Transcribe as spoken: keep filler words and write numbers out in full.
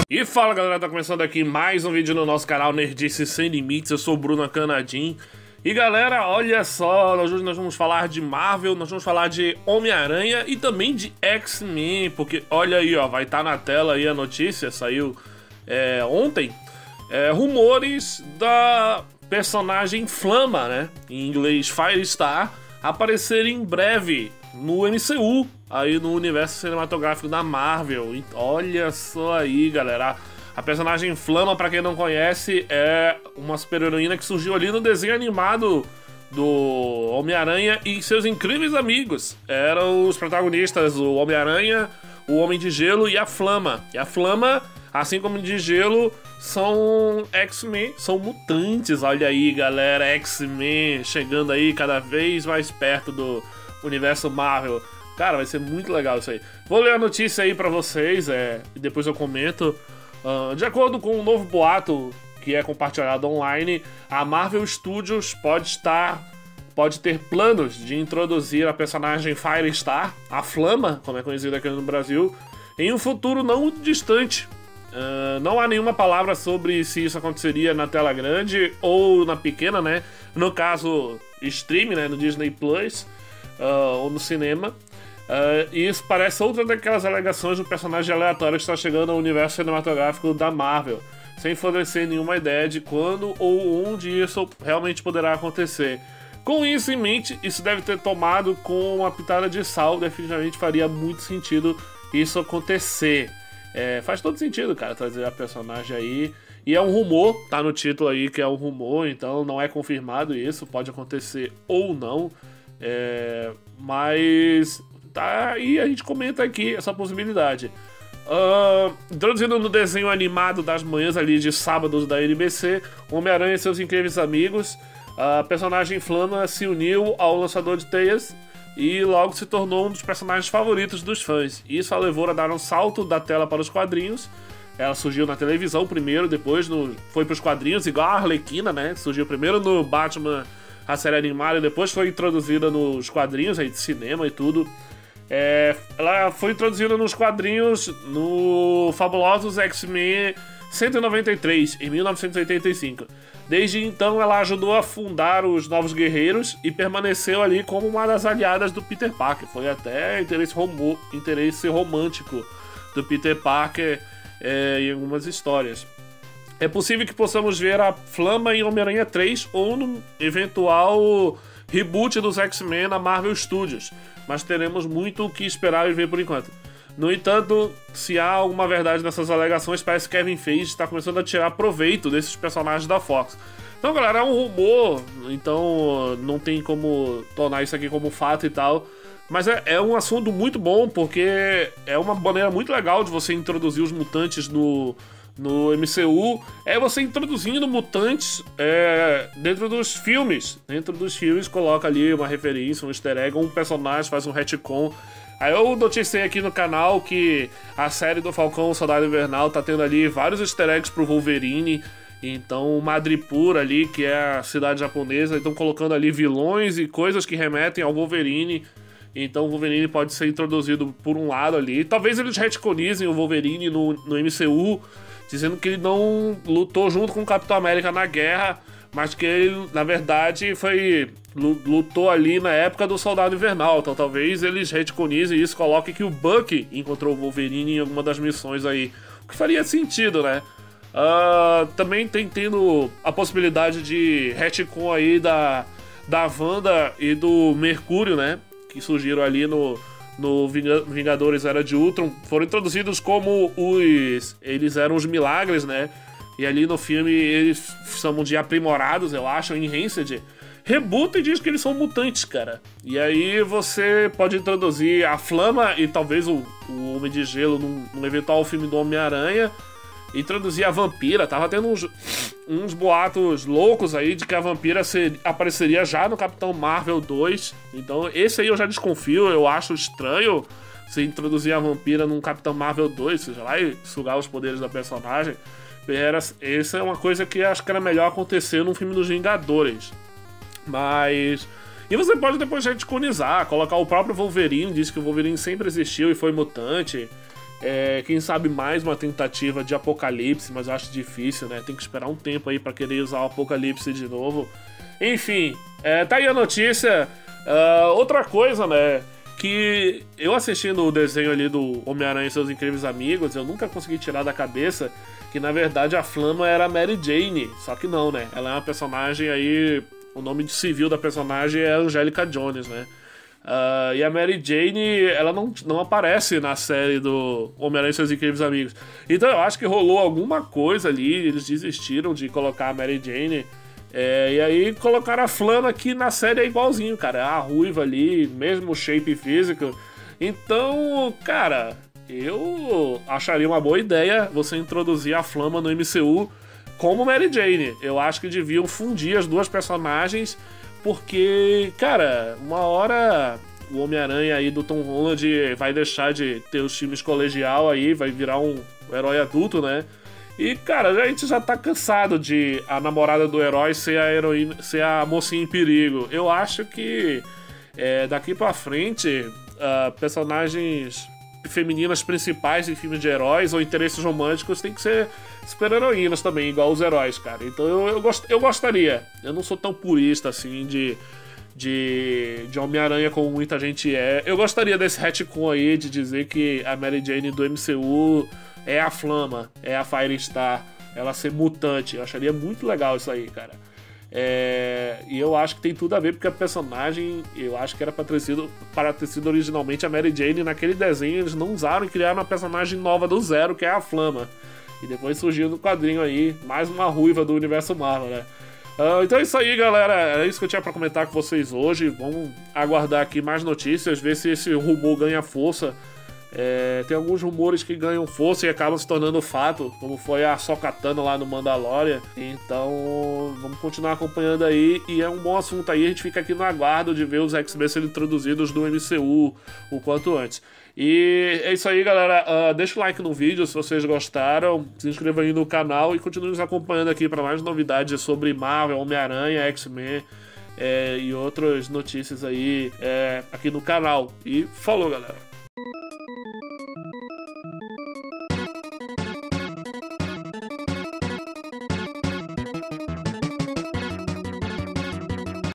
E fala galera, tá começando aqui mais um vídeo no nosso canal Nerdice Sem Limites. Eu sou o Bruno Canadim. E galera, olha só, hoje nós vamos falar de Marvel, nós vamos falar de Homem-Aranha e também de X-Men. Porque olha aí, ó, vai estar na tela aí a notícia, saiu é, ontem. É, rumores da personagem Flama, né, em inglês Firestar, aparecer em breve no M C U, aí no universo cinematográfico da Marvel. E olha só aí, galera, a personagem Flama, pra quem não conhece, é uma super-heroína que surgiu ali no desenho animado do Homem-Aranha e seus incríveis amigos. Eram os protagonistas, o Homem-Aranha, o Homem de Gelo e a Flama. E a Flama, assim como o de Gelo, são X-Men, são mutantes. Olha aí, galera, X-Men chegando aí cada vez mais perto do universo Marvel. Cara, vai ser muito legal isso aí. Vou ler a notícia aí pra vocês, é, e depois eu comento. Uh, de acordo com um novo boato que é compartilhado online, a Marvel Studios pode estar, pode ter planos de introduzir a personagem Firestar, a Flama, como é conhecida aqui no Brasil, em um futuro não distante. Uh, não há nenhuma palavra sobre se isso aconteceria na tela grande ou na pequena, né? No caso, stream, né? No Disney Plus. Uh, ou no cinema. Uh, e isso parece outra daquelas alegações do personagem aleatório que está chegando ao universo cinematográfico da Marvel, sem fornecer nenhuma ideia de quando ou onde isso realmente poderá acontecer. Com isso em mente, isso deve ter tomado com uma pitada de sal. Definitivamente faria muito sentido isso acontecer. É, faz todo sentido, cara, trazer a personagem aí. E é um rumor, tá no título aí que é um rumor, então não é confirmado isso, pode acontecer ou não. É, mas tá aí, a gente comenta aqui essa possibilidade. Uh, introduzindo no desenho animado das manhãs ali de sábados da N B C, Homem-Aranha e seus incríveis amigos, a personagem Flama se uniu ao lançador de teias e logo se tornou um dos personagens favoritos dos fãs. Isso a levou a dar um salto da tela para os quadrinhos. Ela surgiu na televisão primeiro, depois no, foi para os quadrinhos, igual a Arlequina, né? Surgiu primeiro no Batman, a série animada, e depois foi introduzida nos quadrinhos aí de cinema e tudo. É, ela foi introduzida nos quadrinhos no Fabulosos X-Men cento e noventa e três, em mil novecentos e oitenta e cinco. Desde então ela ajudou a fundar os Novos Guerreiros e permaneceu ali como uma das aliadas do Peter Parker. Foi até interesse, romo, interesse romântico do Peter Parker é, em algumas histórias. É possível que possamos ver a Flama em Homem-Aranha três ou no eventual reboot dos X-Men na Marvel Studios, mas teremos muito o que esperar e ver por enquanto. No entanto, se há alguma verdade nessas alegações, parece que Kevin Feige está começando a tirar proveito desses personagens da Fox. Então, galera, é um rumor, então não tem como tornar isso aqui como fato e tal. Mas é, é um assunto muito bom, porque é uma maneira muito legal de você introduzir os mutantes no... no M C U, é você introduzindo mutantes é, dentro dos filmes. Dentro dos filmes, coloca ali uma referência, um easter egg, um personagem, faz um retcon. Aí eu noticiei aqui no canal que a série do Falcão, o Soldado Invernal, tá tendo ali vários easter eggs pro Wolverine. Então, Madripoor ali, que é a cidade japonesa, estão colocando ali vilões e coisas que remetem ao Wolverine. Então o Wolverine pode ser introduzido por um lado ali. Talvez eles retconizem o Wolverine no, no M C U, dizendo que ele não lutou junto com o Capitão América na guerra, mas que ele, na verdade, foi lutou ali na época do Soldado Invernal. Então talvez eles retconizem isso, coloquem que o Bucky encontrou o Wolverine em alguma das missões aí. O que faria sentido, né? Uh, também tem tendo a possibilidade de retcon aí da, da Wanda e do Mercúrio, né? Que surgiram ali no... no Vingadores Era de Ultron, foram introduzidos como os... eles eram os milagres, né? E ali no filme eles chamam de aprimorados, eu acho, Enhanced. Rebuta e diz que eles são mutantes, cara. E aí você pode introduzir a Flama e talvez o, o Homem de Gelo num, num eventual filme do Homem-Aranha. Introduzir a Vampira. Tava tendo uns, uns boatos loucos aí de que a Vampira ser, apareceria já no Capitão Marvel dois. Então esse aí eu já desconfio, eu acho estranho se introduzir a Vampira num Capitão Marvel dois, você já vai sugar os poderes da personagem. Essa é uma coisa que acho que era melhor acontecer num filme dos Vingadores. Mas... E você pode depois retconizar, colocar o próprio Wolverine, diz que o Wolverine sempre existiu e foi mutante. É, quem sabe mais uma tentativa de Apocalipse, mas eu acho difícil, né? Tem que esperar um tempo aí pra querer usar o Apocalipse de novo. Enfim, é, tá aí a notícia. Uh, outra coisa, né? Que eu assistindo o desenho ali do Homem-Aranha e seus incríveis amigos, eu nunca consegui tirar da cabeça que na verdade a Flama era a Mary Jane. Só que não, né? Ela é uma personagem aí. O nome de civil da personagem é Angélica Jones, né? Uh, e a Mary Jane, ela não, não aparece na série do Homem-Aranha e seus incríveis amigos. Então eu acho que rolou alguma coisa ali, eles desistiram de colocar a Mary Jane. É, e aí colocaram a Flama, que na série é igualzinho, cara. A ruiva ali, mesmo shape físico. Então, cara, eu acharia uma boa ideia você introduzir a Flama no M C U como Mary Jane. Eu acho que deviam fundir as duas personagens. Porque, cara, uma hora o Homem-Aranha aí do Tom Holland vai deixar de ter os times colegial aí, vai virar um herói adulto, né? E, cara, a gente já tá cansado de a namorada do herói ser a heroína, ser a mocinha em perigo. Eu acho que é, daqui pra frente, uh, personagens femininas principais em filmes de heróis ou interesses românticos tem que ser super-heroínas também, igual os heróis, cara. Então eu, eu, gost, eu gostaria. Eu não sou tão purista assim de, de, de Homem-Aranha como muita gente é. Eu gostaria desse retcon aí de dizer que a Mary Jane do M C U é a Flama, é a Firestar, ela ser mutante. Eu acharia muito legal isso aí, cara. É, e eu acho que tem tudo a ver, porque a personagem, eu acho que era para ter sido, para ter sido originalmente a Mary Jane. Naquele desenho eles não usaram e criaram uma personagem nova do zero, que é a Flama. E depois surgiu no quadrinho aí, mais uma ruiva do universo Marvel, né? Uh, então é isso aí, galera. É isso que eu tinha pra comentar com vocês hoje. Vamos aguardar aqui mais notícias, ver se esse rumor ganha força. É, tem alguns rumores que ganham força e acabam se tornando fato, como foi a Sokatana lá no Mandalorian. Então vamos continuar acompanhando aí, e é um bom assunto aí. A gente fica aqui no aguardo de ver os X-Men sendo introduzidos no M C U o quanto antes. E é isso aí, galera. Uh, deixa o like no vídeo se vocês gostaram, se inscreva aí no canal e continue nos acompanhando aqui para mais novidades sobre Marvel, Homem-Aranha, X-Men é, e outras notícias aí é, aqui no canal. E falou, galera!